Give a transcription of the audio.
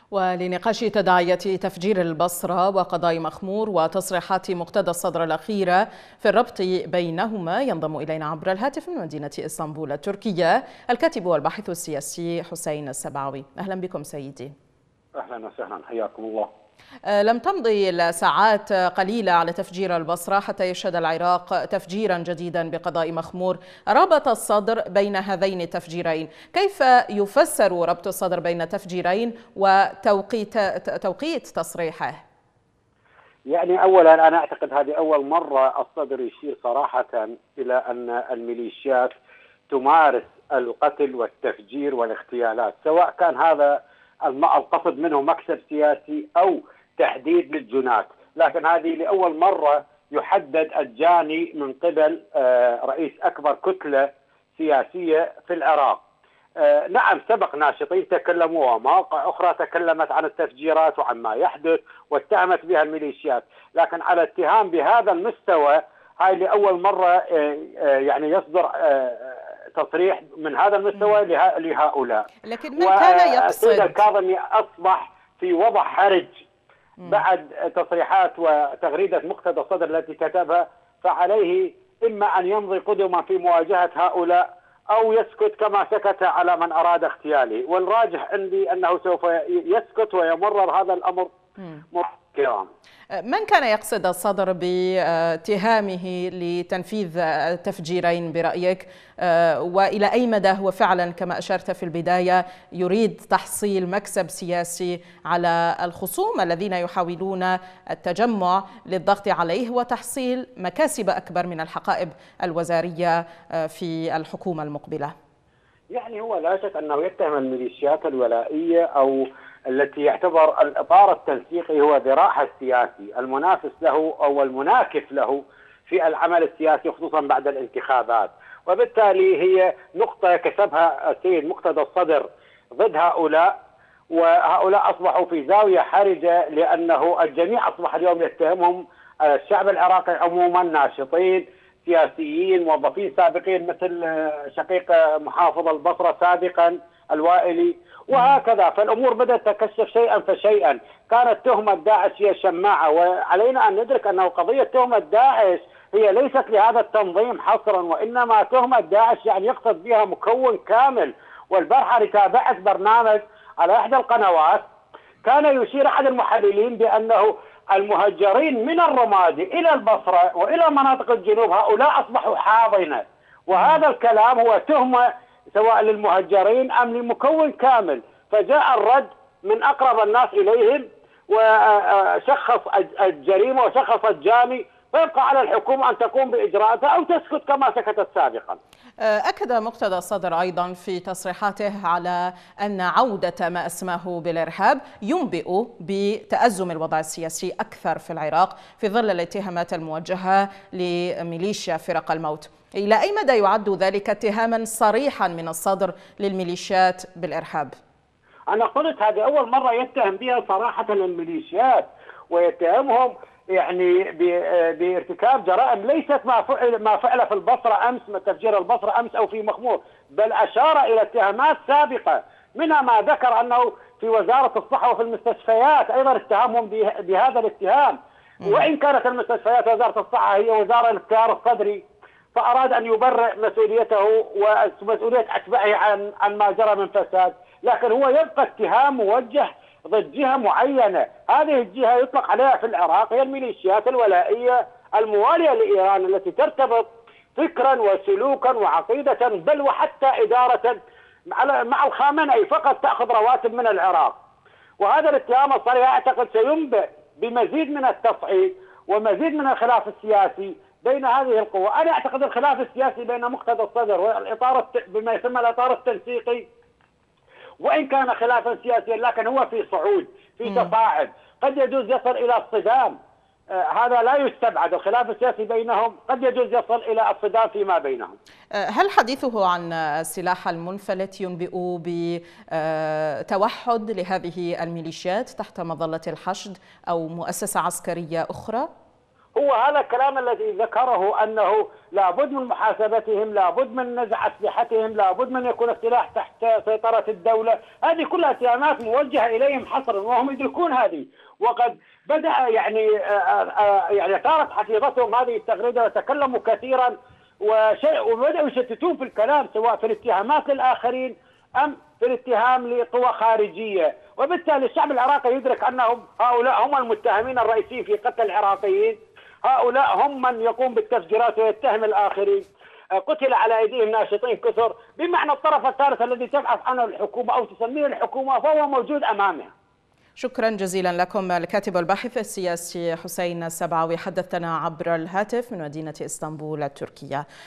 ولنقاش تداعيات تفجير البصرة وقضاء مخمور وتصريحات مقتدى الصدر الأخيرة في الربط بينهما ينضم إلينا عبر الهاتف من مدينة إسطنبول التركية الكاتب والباحث السياسي حسين السبعوي. أهلا بكم سيدي. أهلا وسهلا، حياكم الله. لم تمضي الساعات قليلة على تفجير البصرة حتى يشهد العراق تفجيرا جديدا بقضاء مخمور. ربط الصدر بين هذين التفجيرين، كيف يفسر ربط الصدر بين تفجيرين وتوقيت تصريحه؟ يعني أولا أنا أعتقد هذه أول مرة الصدر يشير صراحة إلى أن الميليشيات تمارس القتل والتفجير والاغتيالات، سواء كان هذا القصد منه مكسب سياسي أو تحديد للجنات، لكن هذه لأول مرة يحدد الجاني من قبل رئيس أكبر كتلة سياسية في العراق. نعم، سبق ناشطين تكلموا ومواقع أخرى تكلمت عن التفجيرات وعن ما يحدث واتهمت بها الميليشيات، لكن على اتهام بهذا المستوى هاي لأول مرة يعني يصدر تصريح من هذا المستوى لهؤلاء. لكن من كان يقصد؟ السيد الكاظمي أصبح في وضع حرج بعد تصريحات وتغريدة مقتدى الصدر التي كتبها، فعليه إما أن يمضي قدما في مواجهة هؤلاء أو يسكت كما سكت على من أراد اغتياله، والراجح عندي أنه سوف يسكت ويمرر هذا الأمر كرام. من كان يقصد الصدر باتهامه لتنفيذ التفجيرين برأيك، وإلى أي مدى هو فعلا كما أشرت في البداية يريد تحصيل مكسب سياسي على الخصوم الذين يحاولون التجمع للضغط عليه وتحصيل مكاسب أكبر من الحقائب الوزارية في الحكومة المقبلة؟ يعني هو لا شك أنه يتهم الميليشيات الولائية أو التي يعتبر الإطار التنسيقي هو ذراعها السياسي المنافس له أو المناكف له في العمل السياسي خصوصا بعد الانتخابات، وبالتالي هي نقطة كسبها السيد مقتدى الصدر ضد هؤلاء، وهؤلاء أصبحوا في زاوية حرجة لأنه الجميع أصبح اليوم يتهمهم، الشعب العراقي عموما، ناشطين سياسيين، موظفين سابقين مثل شقيق محافظ البصرة سابقا الوائلي، وهكذا. فالأمور بدأت تكشف شيئا فشيئا. كانت تهمة داعش هي شماعة، وعلينا أن ندرك أنه قضية تهمة داعش هي ليست لهذا التنظيم حصرا، وإنما تهمة داعش يعني يقصد بها مكون كامل. والبارحة تابعت برنامج على إحدى القنوات كان يشير أحد المحللين بأنه المهجرين من الرمادي إلى البصرة وإلى مناطق الجنوب هؤلاء أصبحوا حاضنة، وهذا الكلام هو تهمة سواء للمهجرين أم لمكون كامل. فجاء الرد من أقرب الناس إليهم وشخص الجريمة وشخص الجاني، فيبقى على الحكومة أن تقوم بإجراءاتها أو تسكت كما سكتت سابقا. أكد مقتدى الصدر أيضا في تصريحاته على أن عودة ما أسماه بالإرهاب ينبئ بتأزم الوضع السياسي أكثر في العراق في ظل الاتهامات الموجهة لميليشيا فرق الموت. إلى أي مدى يعد ذلك اتهاما صريحا من الصدر للميليشيات بالإرهاب؟ أنا قلت هذه أول مرة يتهم بها صراحة الميليشيات، ويتهمهم يعني بارتكاب جرائم ليست ما فعل في البصرة أمس، تفجير البصرة أمس أو في مخمور، بل أشار إلى اتهامات سابقة، منها ما ذكر أنه في وزارة الصحة وفي المستشفيات أيضا اتهمهم بهذا الاتهام، وإن كانت المستشفيات وزارة الصحة هي وزارة الاختيار الصدري، فأراد أن يبرئ مسؤوليته ومسؤولية أتباعه عن ما جرى من فساد، لكن هو يبقى اتهام موجه ضد جهة معينة. هذه الجهة يطلق عليها في العراق هي الميليشيات الولائية الموالية لإيران التي ترتبط فكرا وسلوكا وعقيدة بل وحتى إدارة مع الخامنئي، فقط تأخذ رواتب من العراق. وهذا الاتهام الصريح أعتقد سينبئ بمزيد من التصعيد ومزيد من الخلاف السياسي بين هذه القوى. أنا أعتقد الخلاف السياسي بين مقتدى الصدر والإطار بما يسمى الإطار التنسيقي وإن كان خلافا سياسيا لكن هو في صعود، في تصاعد، قد يجوز يصل إلى الصدام، هذا لا يستبعد. الخلاف السياسي بينهم قد يجوز يصل إلى الصدام فيما بينهم. هل حديثه عن السلاح المنفلت ينبئ بتوحد لهذه الميليشيات تحت مظلة الحشد أو مؤسسة عسكرية أخرى؟ هو هذا الكلام الذي ذكره أنه لابد من محاسبتهم، لابد من نزع أسلحتهم، لابد من يكون السلاح تحت سيطرة الدولة. هذه كلها اتهامات موجهة إليهم حصرا وهم يدركون هذه. وقد بدأ يعني صارت حفيظتهم هذه التغريدة وتكلموا كثيرا وبدأوا يشتتون في الكلام، سواء في الاتهامات للآخرين أم في الاتهام لقوى خارجية. وبالتالي الشعب العراقي يدرك أنهم هؤلاء هم المتهمين الرئيسيين في قتل العراقيين، هؤلاء هم من يقوم بالتفجيرات ويتهم الآخرين. قتل على أيديهم ناشطين كثر، بمعنى الطرف الثالث الذي تبحث عنه الحكومة أو تسميه الحكومة فهو موجود أمامها. شكرا جزيلا لكم الكاتب والباحث السياسي حسين السبعوي، حدثنا عبر الهاتف من مدينة اسطنبول التركية.